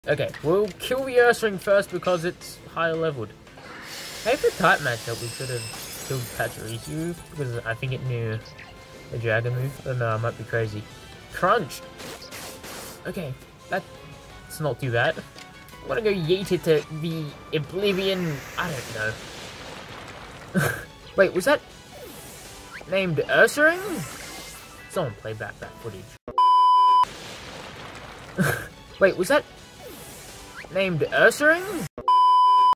Okay, we'll kill the Ursaring first because it's higher leveled. Maybe for type matchup we should have killed Pachirisu because I think it knew a dragon move. Oh no, I might be crazy. Crunch! Okay, that's not too bad. I'm gonna go yeet it to the Oblivion. I don't know. Wait, was that named Ursaring? Someone play back that footage. Wait, was that named Ursaring?